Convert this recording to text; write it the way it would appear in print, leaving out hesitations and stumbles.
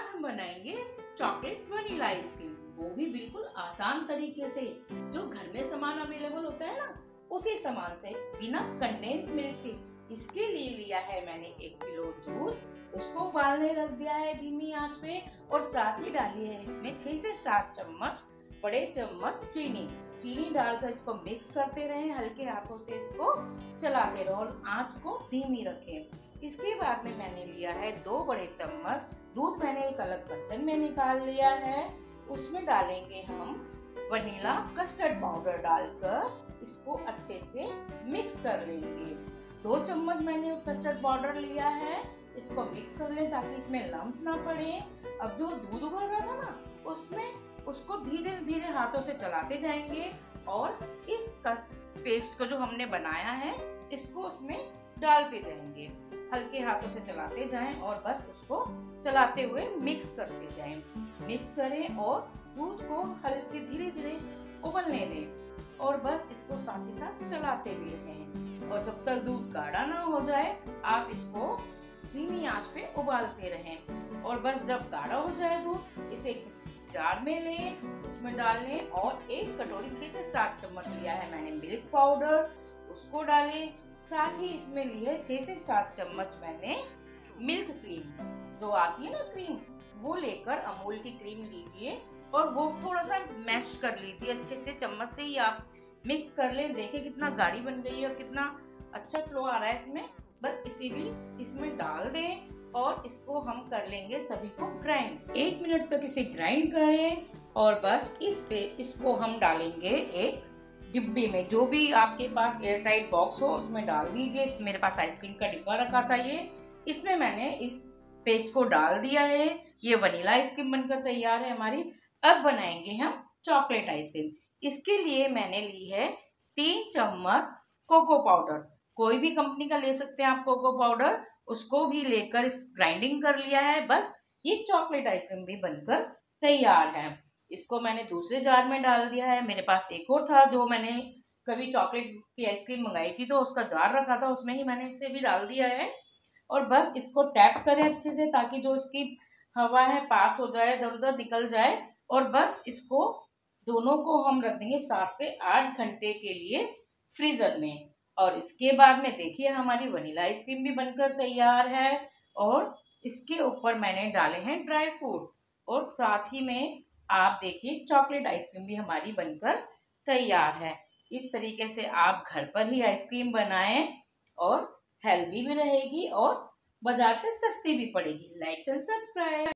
हम बनाएंगे chocolate vanilla ice cream, वो भी बिल्कुल आसान तरीके से। जो घर में सामान अवेलेबल होता है ना, उसी सामान से, बिना कंडेंस मिल्क के। इसके लिए लिया है मैंने 1 किलो दूध, उसको उबालने रख दिया है धीमी आंच पे, और साथ ही डाली है इसमें 6 से 7 चम्मच बड़े चम्मच चीनी डालकर इसको मिक्स करते रहें, हल्के हाथों से इसको चलाते रहो और आंच को धीमी रखें। इसके बाद में मैंने लिया है 2 बड़े चम्मच दूध, मैंने एक अलग बर्तन में निकाल लिया है। उसमें डालेंगे हम वनीला कस्टर्ड पाउडर, डालकर इसको अच्छे से मिक्स कर लेंगे। 2 चम्मच मैंने कस्टर्ड पाउडर लिया है, इसको मिक्स कर लें ताकि इसमें लम्स ना पड़े। अब जो दूध उबल रहा था ना, उसमें उसको धीरे धीरे हाथों से चलाते जाएंगे और इस पेस्ट को जो हमने बनाया है इसको उसमें डालते जाएंगे, हल्के हाथों से चलाते जाएं और बस उसको चलाते हुए मिक्स करते जाएं। मिक्स करें और दूध को हल्के धीरे धीरे उबलने दें और बस इसको साथ ही साथ चलाते भी रहें। और जब तक दूध गाढ़ा ना हो जाए आप इसको धीमी आंच पे उबालते रहें। और बस जब गाढ़ा हो जाए दूध, इसे जार में लें, उसमें डाल लें और 1 कटोरी 6 से 7 चम्मच लिया है मैंने मिल्क पाउडर, उसको डालें। साथ ही इसमें लिए 6 से 7 चम्मच मैंने मिल्क क्रीम, जो आती है ना क्रीम, वो लेकर अमूल की क्रीम लीजिए और वो थोड़ा सा मैश कर लीजिए अच्छे से, चम्मच से ही आप मिक्स कर लें। देखिए कितना गाढ़ी बन गई है और कितना अच्छा फ्लो आ रहा है इसमें। बस इसे भी इसमें डाल दें और इसको हम कर लेंगे सभी को ग्राइंड। 1 मिनट तक इसे ग्राइंड करें और बस इसको हम डालेंगे एक डिब्बे में, जो भी आपके पास एयर टाइट बॉक्स हो उसमें डाल दीजिए। मेरे पास आइसक्रीम का डिब्बा रखा था ये, इसमें मैंने इस पेस्ट को डाल दिया है। ये वनीला आइसक्रीम बनकर तैयार है हमारी। अब बनाएंगे हम चॉकलेट आइसक्रीम। इसके लिए मैंने ली है 3 चम्मच कोको पाउडर, कोई भी कंपनी का ले सकते हैं आप कोको पाउडर, उसको भी लेकर इस ग्राइंडिंग कर लिया है। बस ये चॉकलेट आइसक्रीम भी बनकर तैयार है। इसको मैंने दूसरे जार में डाल दिया है। मेरे पास एक और था जो मैंने कभी चॉकलेट की आइसक्रीम मंगाई थी, तो उसका जार रखा था, उसमें ही मैंने इसे भी डाल दिया है। और बस इसको टैप करें अच्छे से ताकि जो इसकी हवा है पास हो जाए, इधर उधर निकल जाए। और बस इसको दोनों को हम रख देंगे 7 से 8 घंटे के लिए फ्रीजर में। और इसके बाद में देखिए हमारी वनीला आइसक्रीम भी बनकर तैयार है और इसके ऊपर मैंने डाले हैं ड्राई फ्रूट्स, और साथ ही में आप देखिए चॉकलेट आइसक्रीम भी हमारी बनकर तैयार है। इस तरीके से आप घर पर ही आइसक्रीम बनाएं और हेल्दी भी रहेगी और बाजार से सस्ती भी पड़ेगी। Like and subscribe.